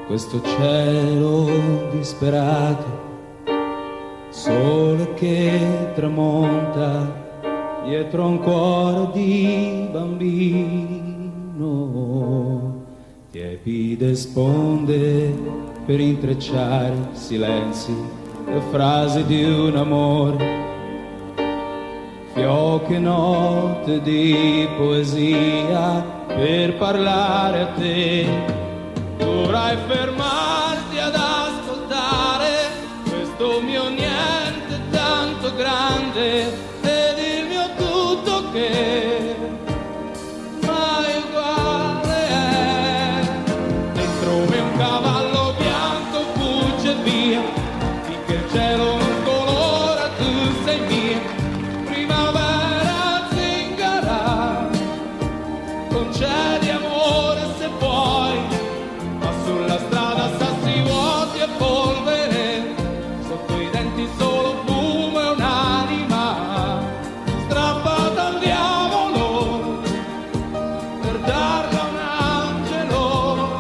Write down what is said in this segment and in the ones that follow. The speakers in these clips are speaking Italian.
questo cielo disperato, sole che tramonta dietro un cuore di bambino, tiepide sponde per intrecciare silenzi e frasi di un amore, fioche note di poesia per parlare a te. Dovrai fermarti ad ascoltare questo mio niente tanto grande ed il mio tutto che mai uguale è. Dentro me un cavallo bianco fugge via, finché il cielo non colora tu sei mia. Primavera zingara, concedi amore se puoi, sulla strada sassi vuoti e polvere, sotto i denti solo fumo e un'anima strappata al diavolo per darla a un angelo.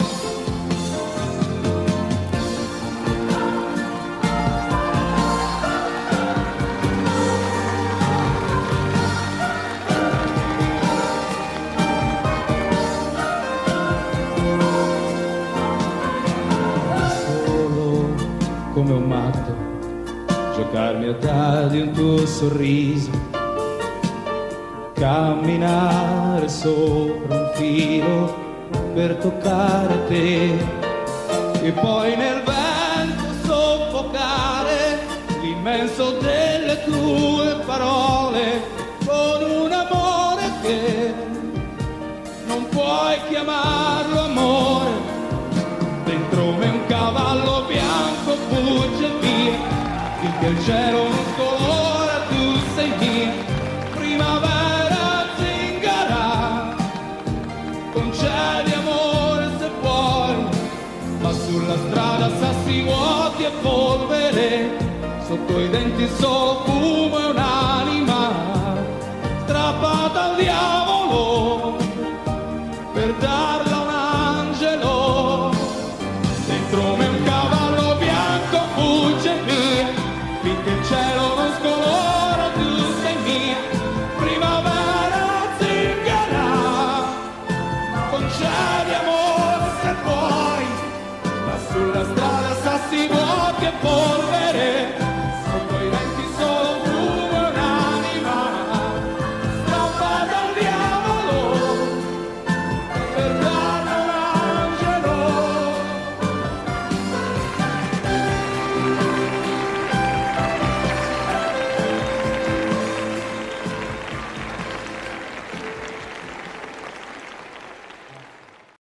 Come un matto, giocarmi a dardi un tuo sorriso, camminare sopra un filo per toccare te, e poi nel vento soffocare l'immenso delle tue parole con un amore che non puoi chiamarlo amore. Dentro me un cavallo bianco fugge via, finché il cielo non scolora tu sei mia. Primavera zingara, concedi amore se puoi, ma sulla strada sassi vuoti e polvere, sotto i denti solo fumo e un'anima strappata al diavolo per darla a un angelo. Dentro me un cavallo bianco fugge via, finché il cielo non scorre